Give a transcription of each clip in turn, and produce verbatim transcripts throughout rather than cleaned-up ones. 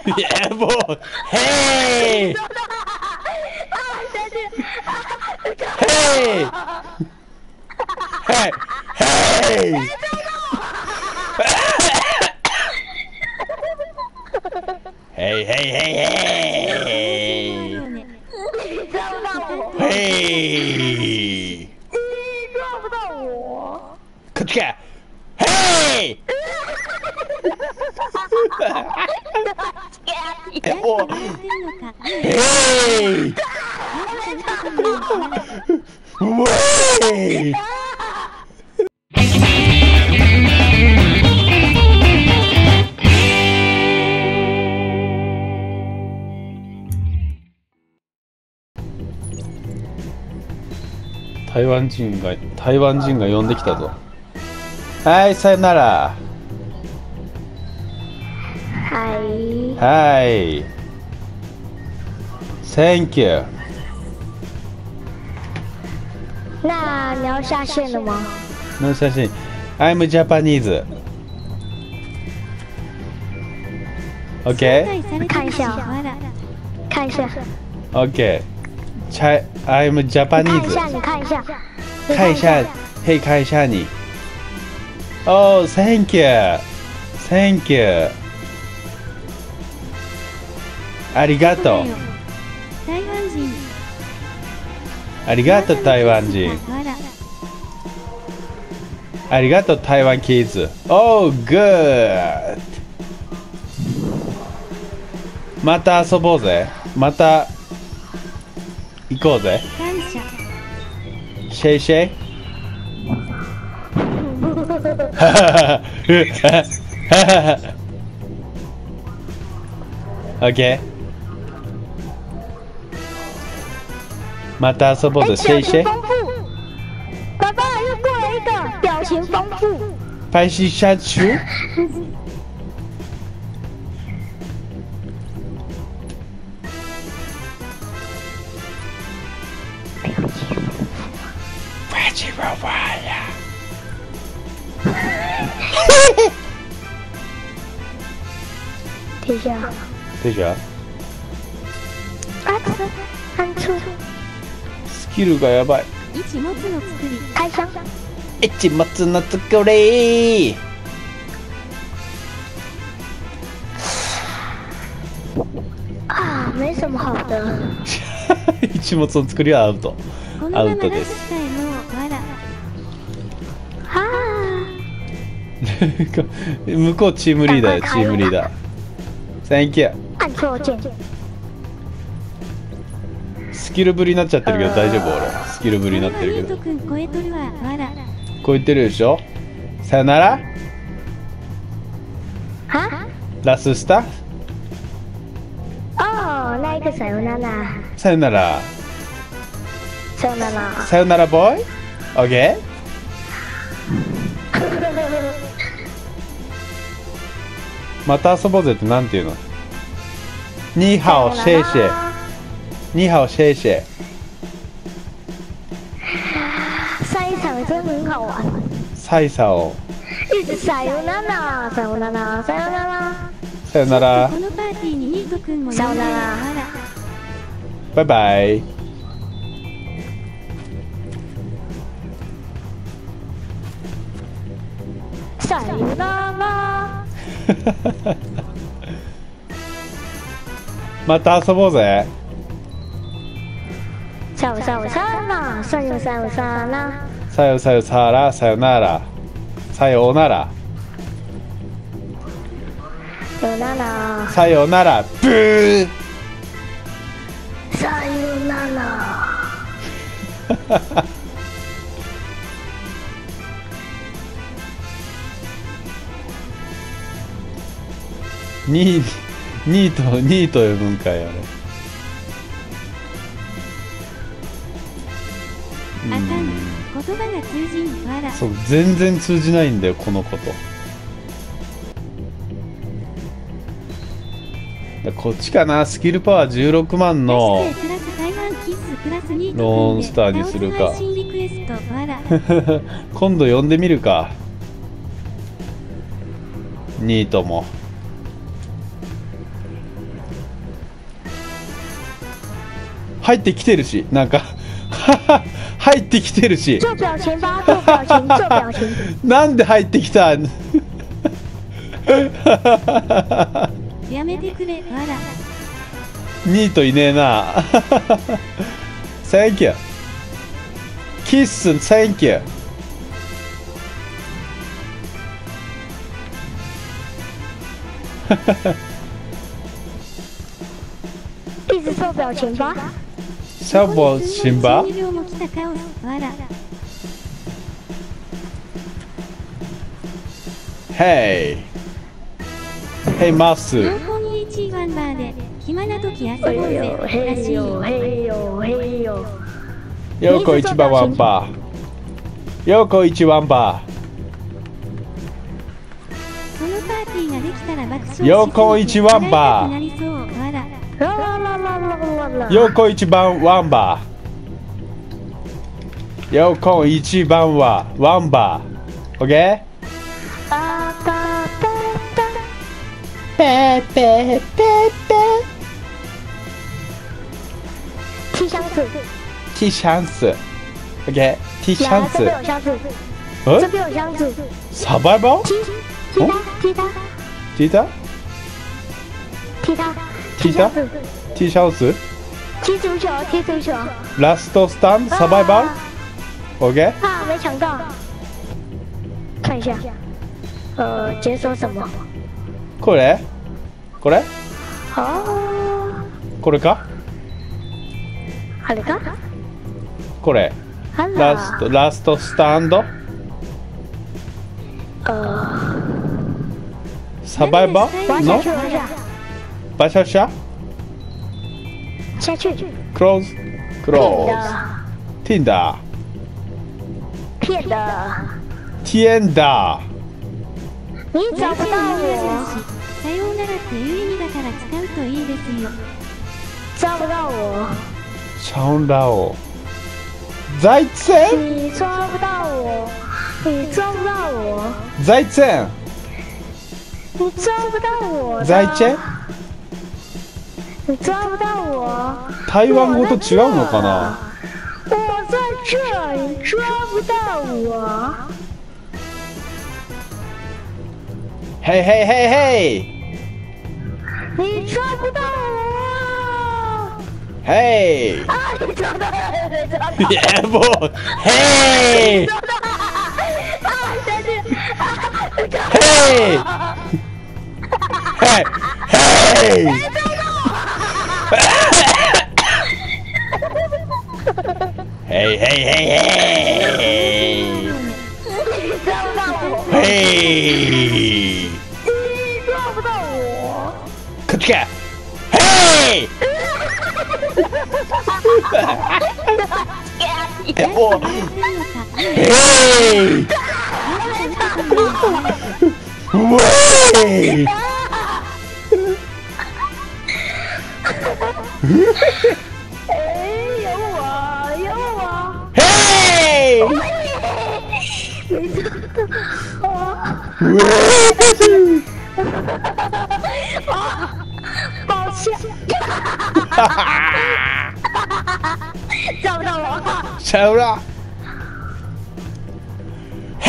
いやもうヘイヘイヘイヘイヘイヘイヘイヘイ嘿， 你抓不到我。 快去看，嘿，哎我，嘿，喂。台湾人が台湾人が呼んできたぞ。はい、さよなら。 嗨。 はい。Thank you。 那你要下线了吗？ 那下线。I'm Japanese。OK。 看一下。看一下。 OK。I'm 看一 Japanese。 下，你看一下。 看一下，嘿，看一下你。Oh, thank you, thank you。ありがとう。 台湾人。 ありがとう台湾人。ありがとう台湾キッズ。Oh, good。また遊ぼうぜ。また行こうぜ。 感謝。 シェイシェイ。オッケー。また遊ぼうぜ。シェイシェイ。 爸爸又过来一个表情丰富。 拍戏下去。 等一下。 等一下。 あ、按出。 スキルがやばい。 一物の作り。 开箱。 一物の作り。 啊，没什么好的。 一物の作りはアウト。アウトです。 は向こうチームリーダーやチームリーダー。Thank you。 按错键。 スキルぶりになっちゃってるけど大丈夫俺。スキルぶりになってるけど。超えてるでしょ。さよなら。 は？ ラススタ。 哦，那一个さよなら。 さよなら。 さよなら。 さよならボーイ。オッケー。また遊ぼうぜってなんていうの？ニーハオシェイシェイ。ニーハオシェイシェイ。 上一场真很好玩。 サイサオ。 一直さよなら、さよなら、さよなら。 さよなら。 このパーティーにニート君もさよなら。 バイバイ。 さよなら。 また遊ぼうぜ。 さよさよさら、さよさよさら。 さよさよさら、さよなら。さようなら。 さよなら。 さよなら。ブー。 さよなら。 ニーニートニート呼ぶんかいあれ。 あかん、言葉が通じんわら。 そう全然通じないんだよこのこと。だこっちかな。スキルパワーじゅうろくまんのローンスターにするか。今度呼んでみるかニートも。 入ってきてるし、なんか入ってきてるし。 做表情吧，做表情，做表情。 なんで入ってきたんやめてくれ、わら。 ニートいねえな。Thank you。キッスン、Thank you。 一直做表情吧。 シャボシンバ。 じゅうにびょうも来たカオス、わら。 Hey。Hey マス。 よんこにいちワンバーで暇な時遊ぼう嘿ぜ呦らしい嘿呦よ。 嘿呦嘿呦。 ようこ一番ワンバー。ようこ一ワンバそのパーティーができたら爆笑しようこ一ワンバーなりそう、わら。 啦啦啦啦啦啦啦。 ー。ようこ一番ワンバー。ようこ一番はワンバー。オッケー。 哒哒哒哒。 ペペペペ。 踢箱子。 T 箱子。オッケー。T 箱来，这子。 边有箱子， え这边有箱子。 サバイバー？ 踢踢他， 聞いた？ 踢他， 踢他踢箱子， T シャツ？ 踢足球，踢足球。 ラストスタンドサバイバー？オッケー？ 啊，没抢到。看一下，呃，解锁什么？ これ？これ？ 哦， これか？ あれか？ これ。 あラストら。 ラストスタンド？ 呃， サバイバー玩下の去，玩下， バシャシャ？ 下去。 クローズクローズ。ティンダー。 骗的， ティエンダー。 你找不到我， さようならっていう意味だから使うといいですよ。 抓不到我， チャンラオ。財前？ 你抓不到我，你抓不到我， 財前？ 你抓不到我的， 財前？ 你抓不到我。 台湾語と違うのかな？ 我在这，你抓不到我。 ヘイヘイヘイヘイ你抓不到我！ ヘイ啊，你抓到了，你抓到了， いやもうヘイ抓到了！啊，下去！啊，你抓到ヘイ了！ ヘイヘイヘイヘイヘイヘイ你抓不到我！ ヘイ你抓不到我！ こっちかヘイえもうヘイウェイ哎，有我，有我！ ヘイ你抓到我！ ウェイ啊，抱歉，抓不到我。 シャウラヘ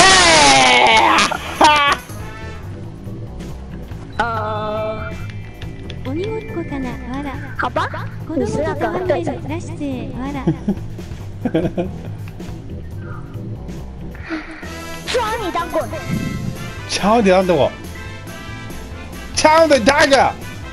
呃， 鬼ごっこかな、わら。 好吧， 子你是那供と戯れ个对着るらしせ、わら。 抓你当滚！ ちゃうでなんとこちゃうでだが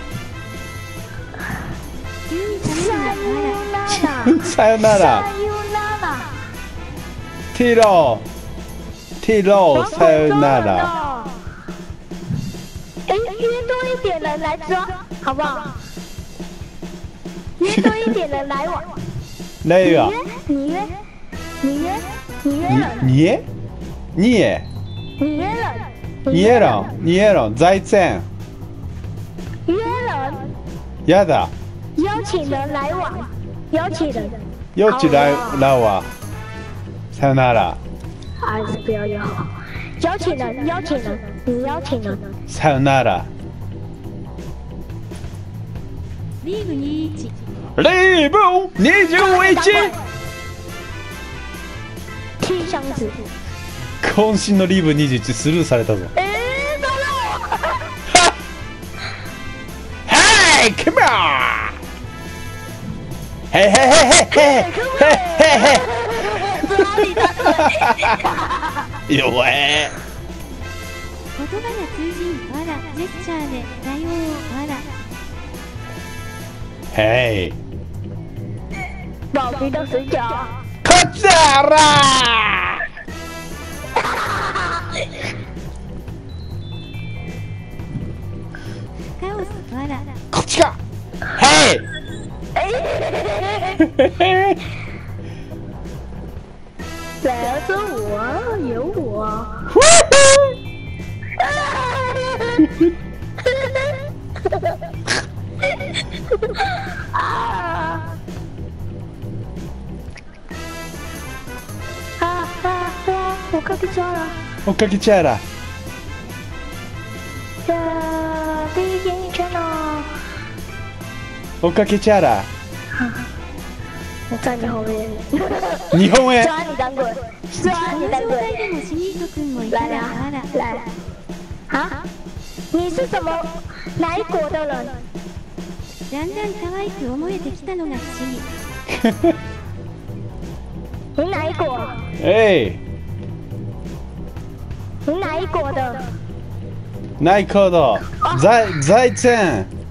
急に寒いな、 さよなら。 さよならさよなら。 ティロティロさよならら。哎，约多一点人来抓，好不好？约多一点人来玩。 何が你约，你约，你约人， にえにえ你约人， にえろんにえろん財前约人， やだ邀请人来玩，邀请人。 よちららはさよなら还是不要邀。邀请人，邀请人，你邀请人。 さよならリーグにじゅういち。 リブにじゅういち。 T 箱子。 渾身のリブにじゅういちスルーされたぞ。 えー、だろ。 Hey, come on! Hey, hey, hey, hey, hey, hey, hey, hey! 弱え。 言葉が通じんわら。ジェスチャーで対応をわら。 Hey! 宝皮的水饺。 こっちだら。 カオスわら。 こっちか。Hey! 来着我，有我。啊！啊啊啊！我看见了。 追っかけちゃえら。 じゃあ、第一演艺圈呢？ 追っかけちゃえら。 我在你后面。 日本へ。 抓你当滚！抓你当滚！ 状態でもシニートくんもいた来らわ啦ら。 来！啊？你是什么？哪一国的人？ だんだん可愛く思えてきたのが不思議。 你哪一国？ えい。 你哪一国的？ ないコード。財財前。